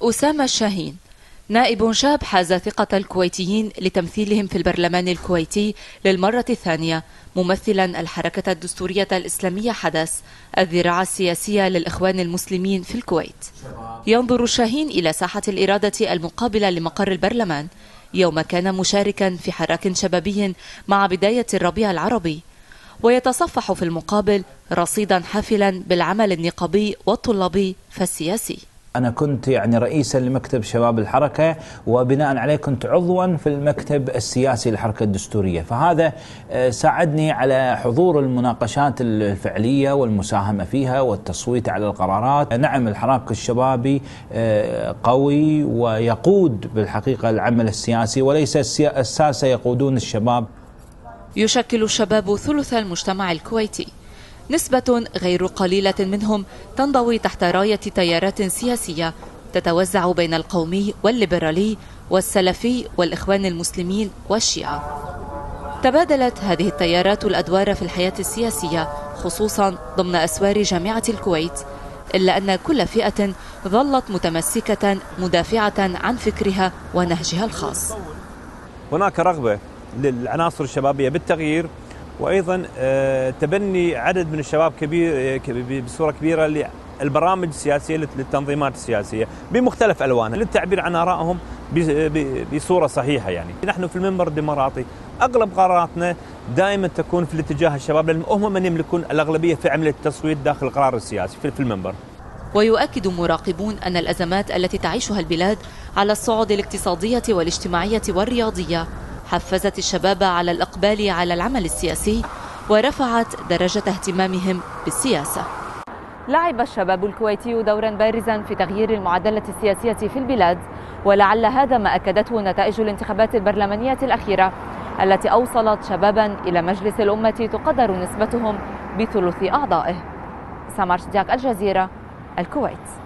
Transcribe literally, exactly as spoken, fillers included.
أسامة الشاهين نائب شاب حاز ثقة الكويتيين لتمثيلهم في البرلمان الكويتي للمرة الثانية، ممثلا الحركة الدستورية الإسلامية حدث، الذراع السياسية للإخوان المسلمين في الكويت. ينظر الشاهين إلى ساحة الإرادة المقابلة لمقر البرلمان يوم كان مشاركا في حراك شبابي مع بداية الربيع العربي، ويتصفح في المقابل رصيدا حافلا بالعمل النقابي والطلابي فالسياسي. أنا كنت يعني رئيسا لمكتب شباب الحركة، وبناء عليه كنت عضوا في المكتب السياسي للحركة الدستورية، فهذا ساعدني على حضور المناقشات الفعلية والمساهمة فيها والتصويت على القرارات. نعم، الحراك الشبابي قوي ويقود بالحقيقة العمل السياسي، وليس الساسة يقودون الشباب. يشكل الشباب ثلث المجتمع الكويتي، نسبة غير قليلة منهم تنضوي تحت راية تيارات سياسية تتوزع بين القومي والليبرالي والسلفي والإخوان المسلمين والشيعة. تبادلت هذه التيارات الأدوار في الحياة السياسية خصوصا ضمن أسوار جامعة الكويت، إلا أن كل فئة ظلت متمسكة مدافعة عن فكرها ونهجها الخاص. هناك رغبة للعناصر الشبابية بالتغيير، وأيضا تبني عدد من الشباب كبير بصورة كبيرة للبرامج السياسية للتنظيمات السياسية بمختلف ألوانها للتعبير عن آرائهم بصورة صحيحة. يعني نحن في المنبر الديمقراطي أغلب قراراتنا دائما تكون في الاتجاه الشباب، لأن هم من يملكون الأغلبية في عملية التصويت داخل القرار السياسي في المنبر. ويؤكد مراقبون أن الأزمات التي تعيشها البلاد على الصعود الاقتصادية والاجتماعية والرياضية حفزت الشباب على الإقبال على العمل السياسي ورفعت درجة اهتمامهم بالسياسة. لعب الشباب الكويتي دورا بارزا في تغيير المعادلة السياسية في البلاد، ولعل هذا ما أكدته نتائج الانتخابات البرلمانية الأخيرة التي أوصلت شبابا إلى مجلس الأمة تقدر نسبتهم بثلث أعضائه. سمر شدياك، الجزيرة، الكويت.